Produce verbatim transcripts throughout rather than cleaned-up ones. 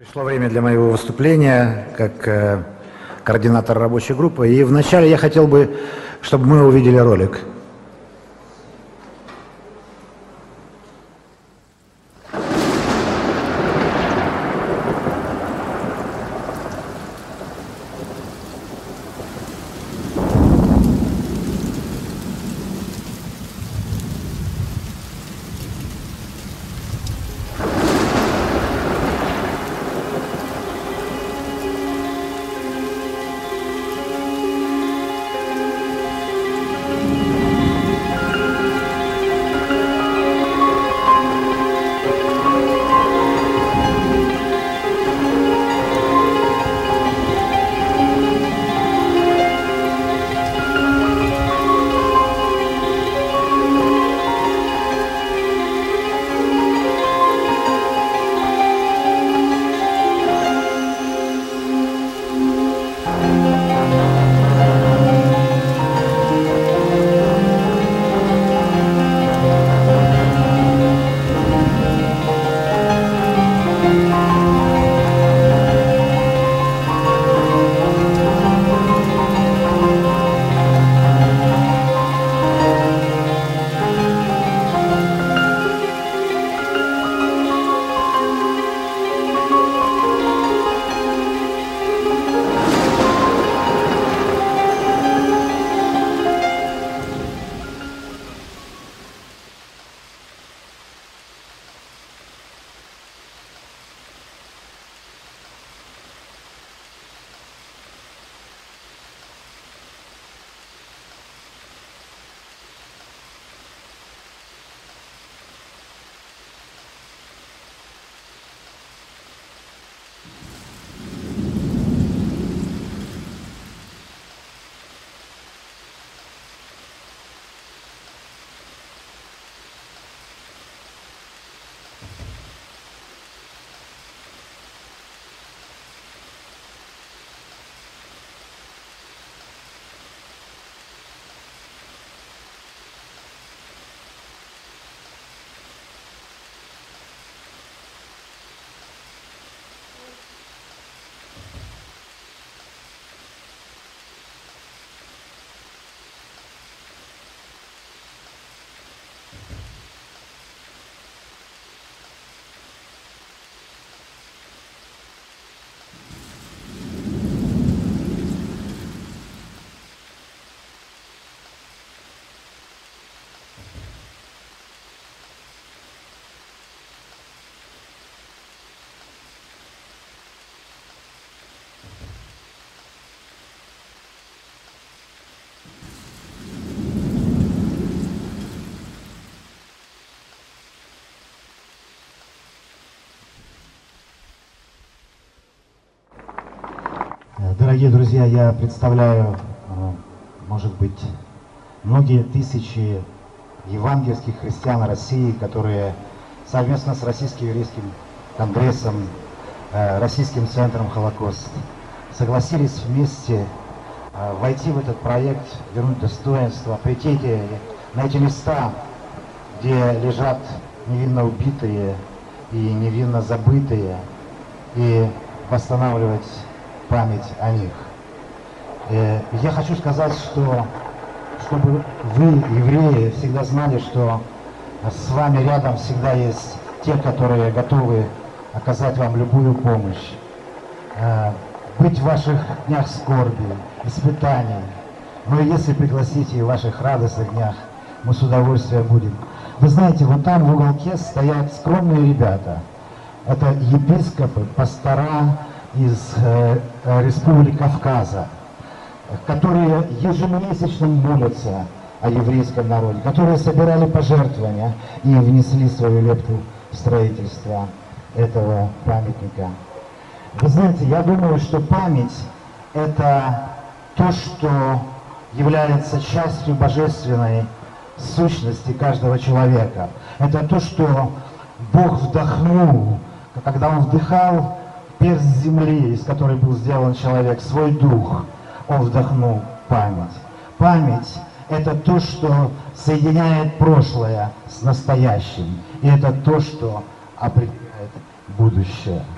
Пришло время для моего выступления как э, координатор рабочей группы. И вначале я хотел бы, чтобы мы увидели ролик. Дорогие друзья, я представляю, может быть, многие тысячи евангельских христиан России, которые совместно с Российским еврейским конгрессом, Российским центром Холокост согласились вместе войти в этот проект, вернуть достоинство, прийти на эти места, где лежат невинно убитые и невинно забытые, и восстанавливать память о них. Я хочу сказать, что чтобы вы, евреи, всегда знали, что с вами рядом всегда есть те, которые готовы оказать вам любую помощь, быть в ваших днях скорби, испытаний. Но если пригласите и в ваших радостных днях, мы с удовольствием будем. Вы знаете, вот там в уголке стоят скромные ребята. Это епископы, пастора из э, Республики Кавказа, которые ежемесячно молятся о еврейском народе, которые собирали пожертвования и внесли свою лепту в строительство этого памятника. Вы знаете, я думаю, что память – это то, что является частью божественной сущности каждого человека. Это то, что Бог вдохнул, когда Он вдыхал перст земли, из которой был сделан человек, свой дух, Он вдохнул память. Память – это то, что соединяет прошлое с настоящим. И это то, что определяет будущее.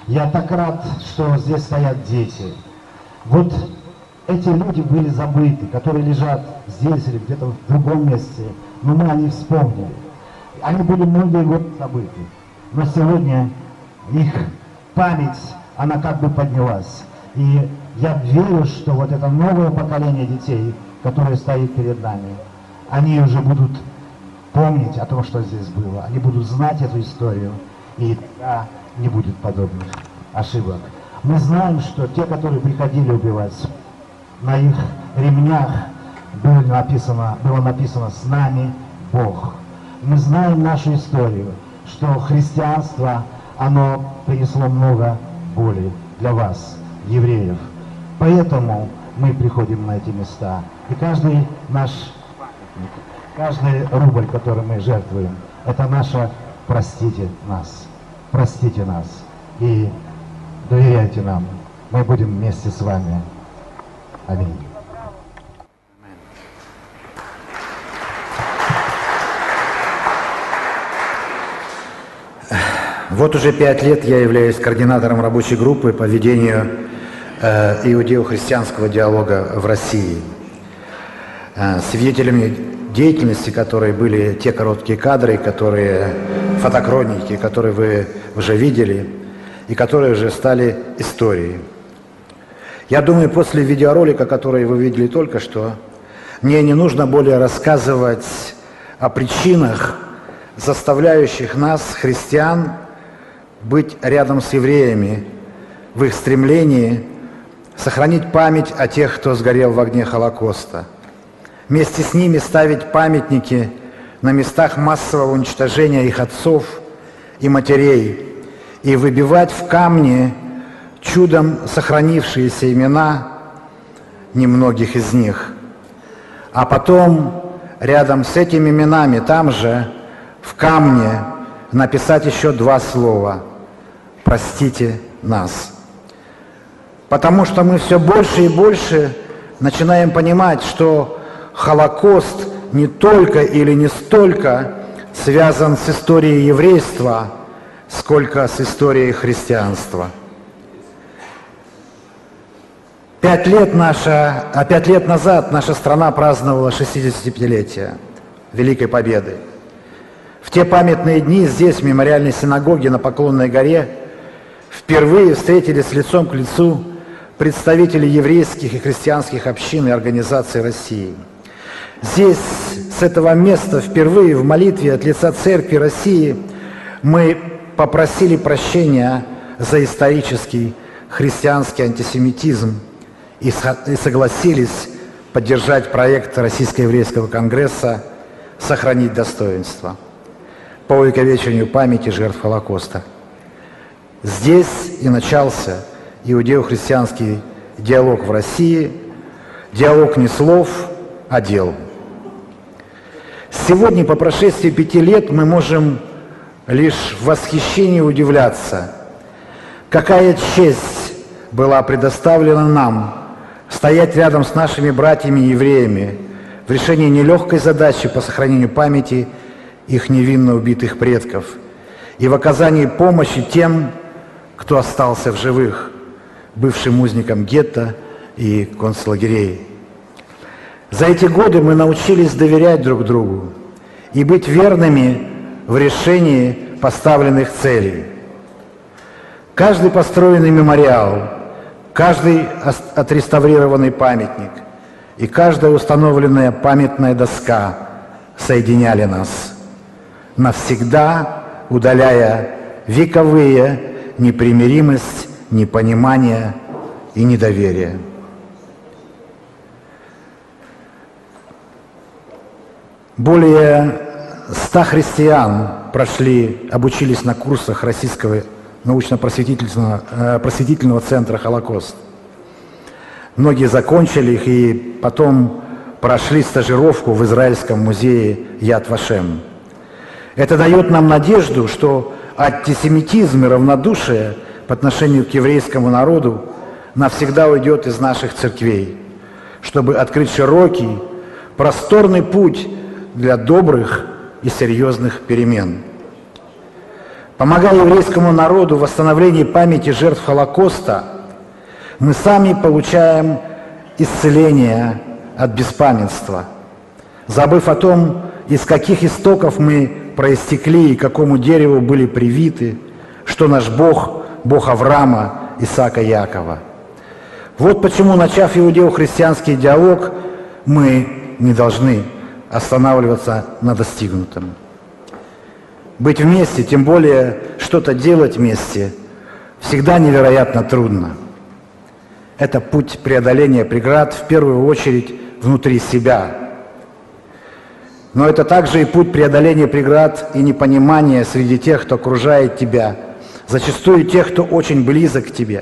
Я так рад, что здесь стоят дети. Вот эти люди были забыты, которые лежат здесь или где-то в другом месте, но мы о них вспомнили. Они были многие годы забыты, но сегодня их память, она как бы поднялась. И я верю, что вот это новое поколение детей, которое стоит перед нами, они уже будут помнить о том, что здесь было, они будут знать эту историю, и тогда не будет подобных ошибок. Мы знаем, что те, которые приходили убивать, на их ремнях было написано, было написано «С нами Бог». Мы знаем нашу историю, что христианство, оно принесло много боли для вас, евреев. Поэтому мы приходим на эти места. И каждый наш памятник, каждый рубль, который мы жертвуем, это наше «простите нас». Простите нас и доверяйте нам. Мы будем вместе с вами. Аминь. Вот уже пять лет я являюсь координатором рабочей группы по ведению э, иудео-христианского диалога в России. Э, свидетелями деятельности, которые были те короткие кадры, которые фотохроники, которые вы уже видели и которые уже стали историей. Я думаю, после видеоролика, который вы видели только что, мне не нужно более рассказывать о причинах, заставляющих нас, христиан, быть рядом с евреями в их стремлении сохранить память о тех, кто сгорел в огне Холокоста. Вместе с ними ставить памятники на местах массового уничтожения их отцов и матерей и выбивать в камни чудом сохранившиеся имена немногих из них. А потом рядом с этими именами там же в камне написать еще два слова «Простите нас». Потому что мы все больше и больше начинаем понимать, что Холокост не только или не столько связан с историей еврейства, сколько с историей христианства. Пять лет, наша, а пять лет назад наша страна праздновала шестидесятипятилетие Великой Победы. В те памятные дни здесь, в мемориальной синагоге на Поклонной горе, впервые встретились лицом к лицу представители еврейских и христианских общин и организаций России. Здесь, с этого места, впервые в молитве от лица Церкви России мы попросили прощения за исторический христианский антисемитизм и согласились поддержать проект Российско-еврейского конгресса «Сохранить достоинство» по увековечению памяти жертв Холокоста. Здесь и начался иудео-христианский диалог в России, диалог не слов, а дел. Сегодня, по прошествии пяти лет, мы можем лишь в восхищении удивляться, какая честь была предоставлена нам стоять рядом с нашими братьями-евреями в решении нелегкой задачи по сохранению памяти их невинно убитых предков и в оказании помощи тем, кто остался в живых, бывшим узникам гетто и концлагерей. За эти годы мы научились доверять друг другу и быть верными в решении поставленных целей. Каждый построенный мемориал, каждый отреставрированный памятник и каждая установленная памятная доска соединяли нас, навсегда удаляя вековые непримиримость, непонимание и недоверие. Более ста христиан прошли, обучились на курсах Российского научно-просветительного э, просветительного центра «Холокост». Многие закончили их и потом прошли стажировку в Израильском музее Яд Вашем. Это дает нам надежду, что антисемитизм и равнодушие по отношению к еврейскому народу навсегда уйдет из наших церквей, чтобы открыть широкий, просторный путь для добрых и серьезных перемен. Помогая еврейскому народу в восстановлении памяти жертв Холокоста, мы сами получаем исцеление от беспамятства, забыв о том, из каких истоков мы проистекли и какому дереву были привиты, что наш Бог – Бог Авраама, Исаака, Якова. Вот почему, начав иудео-христианский диалог, мы не должны останавливаться на достигнутом. Быть вместе, тем более что-то делать вместе, всегда невероятно трудно. Это путь преодоления преград, в первую очередь, внутри себя. Но это также и путь преодоления преград и непонимания среди тех, кто окружает тебя, зачастую тех, кто очень близок к тебе.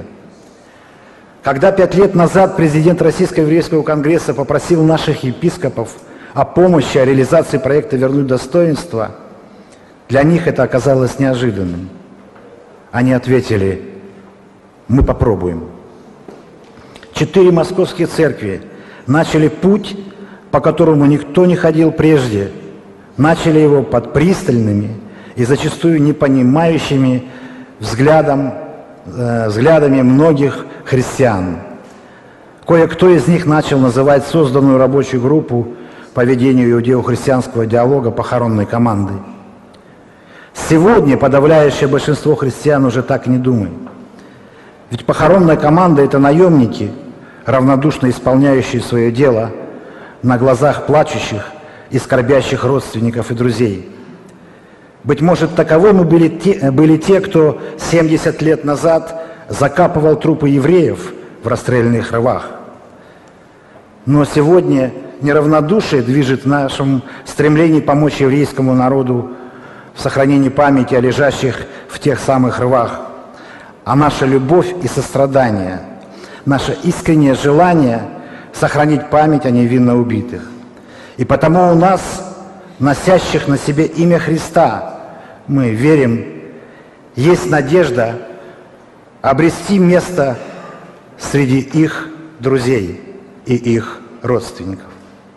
Когда пять лет назад президент Российского еврейского конгресса попросил наших епископов о помощи, о реализации проекта «Вернуть достоинство», для них это оказалось неожиданным. Они ответили: «Мы попробуем». Четыре московские церкви начали путь, по которому никто не ходил прежде, начали его под пристальными и зачастую непонимающими взглядом, э, взглядами многих христиан. Кое-кто из них начал называть созданную рабочую группу по ведению иудео-христианского диалога похоронной командой. Сегодня подавляющее большинство христиан уже так не думает. Ведь похоронная команда – это наемники, равнодушно исполняющие свое дело на глазах плачущих и скорбящих родственников и друзей. Быть может, таковыми были те, были те, кто семьдесят лет назад закапывал трупы евреев в расстрельных рвах. Но сегодня неравнодушие движет в нашем стремлении помочь еврейскому народу в сохранении памяти о лежащих в тех самых рвах, а наша любовь и сострадание, наше искреннее желание сохранить память о невинно убитых. И потому у нас, носящих на себе имя Христа, мы верим, есть надежда обрести место среди их друзей и их родственников.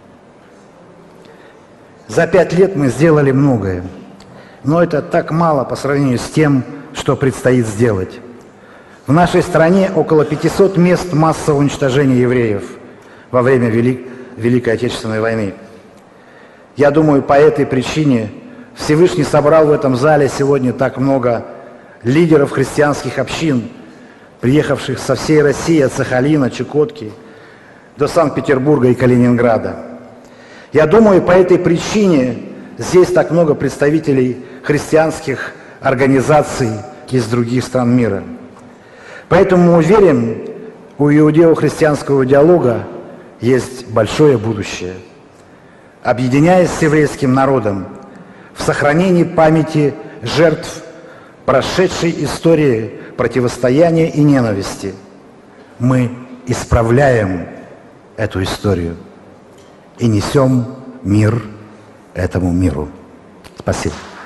За пять лет мы сделали многое, но это так мало по сравнению с тем, что предстоит сделать. В нашей стране около пятисот мест массового уничтожения евреев во время Вели... Великой Отечественной войны. Я думаю, по этой причине Всевышний собрал в этом зале сегодня так много лидеров христианских общин, приехавших со всей России, от Сахалина, Чукотки до Санкт-Петербурга и Калининграда. Я думаю, по этой причине здесь так много представителей христианских организаций из других стран мира. Поэтому мы уверен, у иудео-христианского диалога есть большое будущее. Объединяясь с еврейским народом в сохранении памяти жертв прошедшей истории противостояния и ненависти, мы исправляем эту историю и несем мир этому миру. Спасибо.